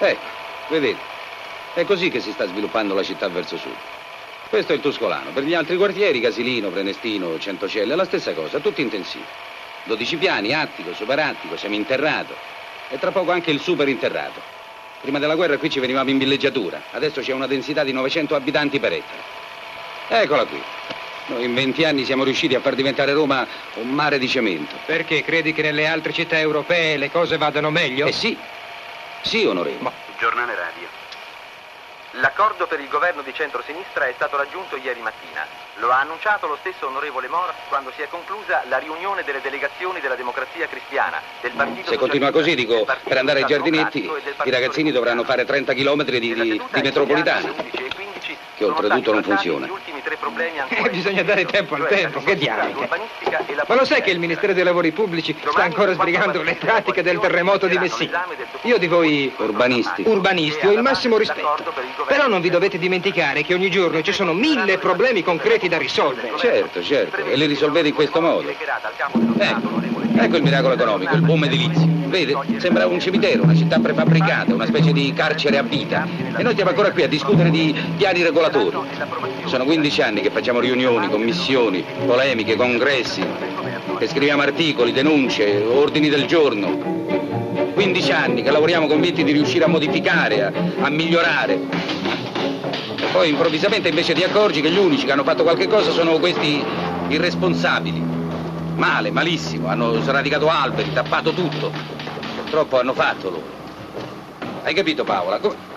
Vedete, è così che si sta sviluppando la città verso sud. Questo è il Tuscolano. Per gli altri quartieri, Casilino, Prenestino, Centocelle, è la stessa cosa, tutti intensivi. 12 piani, attico, superattico, semi-interrato. E tra poco anche il superinterrato. Prima della guerra qui ci venivamo in villeggiatura. Adesso c'è una densità di 900 abitanti per ettaro. Eccola qui. Noi in 20 anni siamo riusciti a far diventare Roma un mare di cemento. Perché credi che nelle altre città europee le cose vadano meglio? Sì. Sì, onorevole. Giornale radio. L'accordo per il governo di centrosinistra è stato raggiunto ieri mattina. Lo ha annunciato lo stesso onorevole Mora quando si è conclusa la riunione delle delegazioni della Democrazia Cristiana, del Partito Se continua così, dico, per andare ai giardinetti i ragazzini dovranno fare 30 chilometri di metropolitana, che oltretutto non funziona. Bisogna dare tempo al tempo, che diavolo. Ma lo sai che il Ministero dei Lavori Pubblici sta ancora sbrigando le pratiche del terremoto di Messina? Io di voi urbanisti ho il massimo rispetto. Però non vi dovete dimenticare che ogni giorno ci sono 1000 problemi concreti da risolvere. Certo, e li risolvete in questo modo. Ecco il miracolo economico, il boom edilizio. Vede, sembra un cimitero, una città prefabbricata, una specie di carcere a vita. E noi stiamo ancora qui a discutere di piani regolatori. Sono 15 anni che facciamo riunioni, commissioni, polemiche, congressi, che scriviamo articoli, denunce, ordini del giorno. 15 anni che lavoriamo convinti di riuscire a modificare, a migliorare. E poi improvvisamente invece ti accorgi che gli unici che hanno fatto qualche cosa sono questi irresponsabili. Male, malissimo, hanno sradicato alberi, tappato tutto. Troppo hanno fatto loro. Hai capito, Paola?